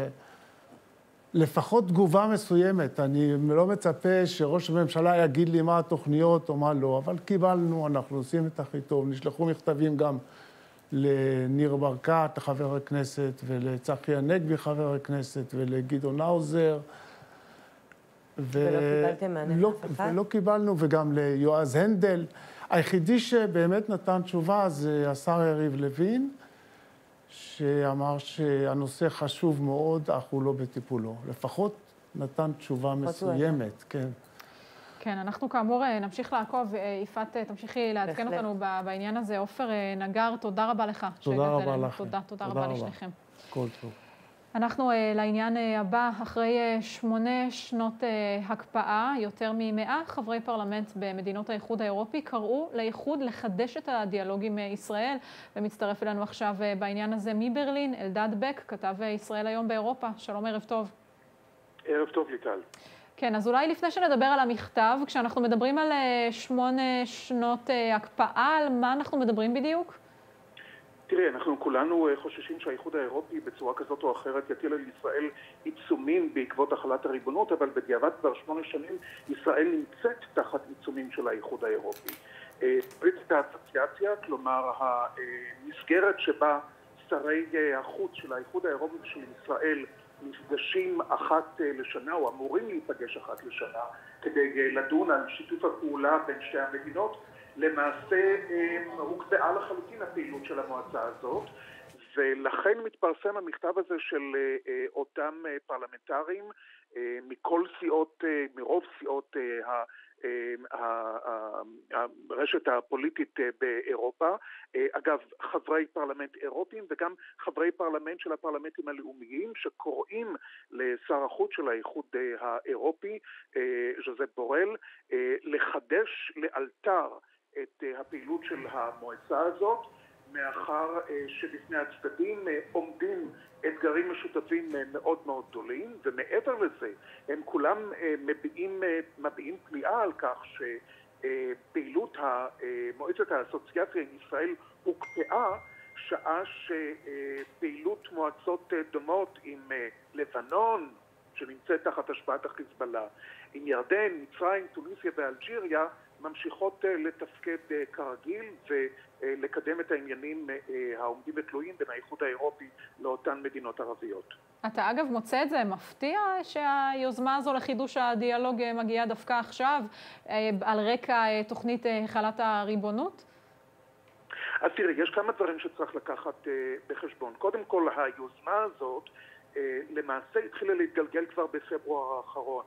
Speaker 14: לפחות תגובה מסוימת. אני לא מצפה שראש הממשלה יגיד לי מה התוכניות או מה לא, אבל קיבלנו, אנחנו עושים את הכי טוב. נשלחו מכתבים גם לניר ברקת, חבר הכנסת, ולצחי הנגבי, חבר הכנסת, ולגדעון האוזר.
Speaker 13: ולא קיבלתם מענה לאף אחד?
Speaker 14: ולא קיבלנו, וגם ליועז הנדל. היחידי שבאמת נתן תשובה זה השר יריב לוין, שאמר שהנושא חשוב מאוד, אך הוא לא בטיפולו. לפחות נתן תשובה מסוימת, כן.
Speaker 1: כן, אנחנו כאמור נמשיך לעקוב. יפעת, תמשיכי לעדכן אותנו בעניין הזה. עופר נגר, תודה רבה לך.
Speaker 14: תודה רבה לכם.
Speaker 1: תודה, תודה רבה לשניכם.
Speaker 14: כל טוב.
Speaker 1: אנחנו לעניין הבא, אחרי שמונה שנות הקפאה, יותר ממאה חברי פרלמנט במדינות האיחוד האירופי קראו לאיחוד לחדש את הדיאלוג עם ישראל, ומצטרף אלינו עכשיו בעניין הזה מברלין, אלדד בק, כתב ישראל היום באירופה. שלום, ערב טוב.
Speaker 15: ערב טוב, ליטל.
Speaker 1: כן, אז אולי לפני שנדבר על המכתב, כשאנחנו מדברים על שמונה שנות הקפאה, על מה אנחנו מדברים בדיוק?
Speaker 15: תראה, אנחנו כולנו חוששים שהאיחוד האירופי בצורה כזאת או אחרת יטיל על ישראל עיצומים בעקבות החלת הריבונות, אבל בדיעבד כבר שמונה שנים ישראל נמצאת תחת עיצומים של האיחוד האירופי. פריטת האסוציאציה, כלומר המסגרת שבה שרי החוץ של האיחוד האירופי ושל ישראל נפגשים אחת לשנה או אמורים להיפגש אחת לשנה כדי לדון על שיתוף הפעולה בין שתי המדינות, למעשה הוקפאה לחלוטין הפעילות של המועצה הזאת, ולכן מתפרסם המכתב הזה של אותם פרלמנטרים מכל סיעות, מרוב סיעות הרשת הפוליטית באירופה, אגב חברי פרלמנט אירופיים וגם חברי פרלמנט של הפרלמנטים הלאומיים שקוראים לשר החוץ של האיחוד האירופי ז'וזפ בורל לחדש לאלתר את הפעילות של המועצה הזאת, מאחר שבפני הצדדים עומדים אתגרים משותפים מאוד מאוד גדולים, ומעבר לזה הם כולם מביעים, מביעים פליאה על כך שפעילות מועצת האסוציאציה עם ישראל הוקפאה, שעה שפעילות מועצות דומות עם לבנון, שנמצאת תחת השפעת החיזבאללה, עם ירדן, מצרים, טוניסיה ואלג'יריה, ממשיכות לתפקד כרגיל ולקדם את העניינים העומדים ותלויים בין האיחוד האירופי לאותן מדינות ערביות.
Speaker 1: אתה אגב מוצא את זה מפתיע שהיוזמה הזו לחידוש הדיאלוג מגיעה דווקא עכשיו על רקע תוכנית החלת הריבונות?
Speaker 15: אז תראי, יש כמה דברים שצריך לקחת בחשבון. קודם כל, היוזמה הזאת למעשה התחילה להתגלגל כבר בפברואר האחרון,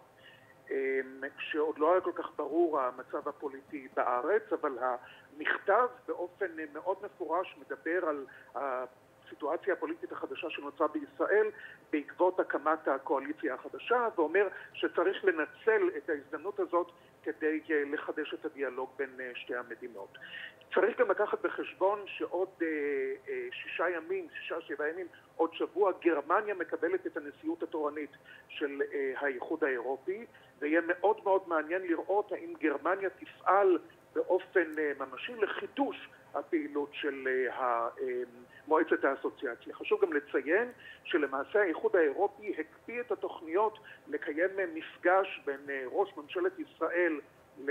Speaker 15: כשעוד לא היה כל כך ברור המצב הפוליטי בארץ, אבל המכתב באופן מאוד מפורש מדבר על הסיטואציה הפוליטית החדשה שנוצרה בישראל בעקבות הקמת הקואליציה החדשה, ואומר שצריך לנצל את ההזדמנות הזאת כדי לחדש את הדיאלוג בין שתי המדינות. צריך גם לקחת בחשבון שעוד שישה ימים, שישה שבעה ימים, עוד שבוע, גרמניה מקבלת את הנשיאות התורנית של האיחוד האירופי, ויהיה מאוד מאוד מעניין לראות האם גרמניה תפעל באופן ממשי לחידוש הפעילות של מועצת האסוציאציה. חשוב גם לציין שלמעשה האיחוד האירופי הקפיא את התוכניות לקיים מפגש בין ראש ממשלת ישראל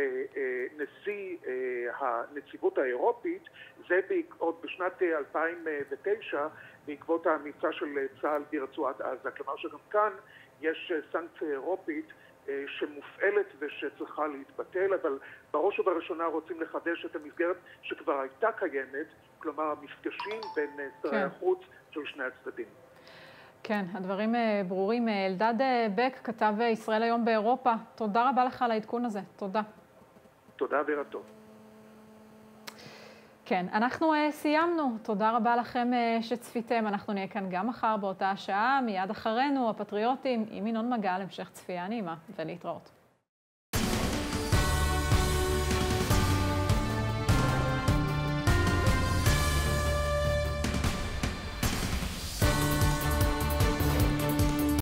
Speaker 15: לנשיא הנציבות האירופית, זה עוד בשנת אלפיים ותשע בעקבות המבצע של צה"ל ברצועת עזה. כלומר שגם כאן יש סנקציה אירופית שמופעלת ושצריכה להתבטל, אבל בראש ובראשונה רוצים לחדש את המסגרת שכבר הייתה קיימת, כלומר המפגשים בין שרי החוץ של שני הצדדים.
Speaker 1: כן, הדברים ברורים. אלדד בק, כתב ישראל היום באירופה, תודה רבה לך על העדכון הזה. תודה.
Speaker 15: תודה וערב טוב.
Speaker 1: כן, אנחנו סיימנו. תודה רבה לכם שצפיתם. אנחנו נהיה כאן גם מחר באותה השעה. מיד אחרינו, הפטריוטים, עם ינון מגל, המשך צפייה נעימה ולהתראות.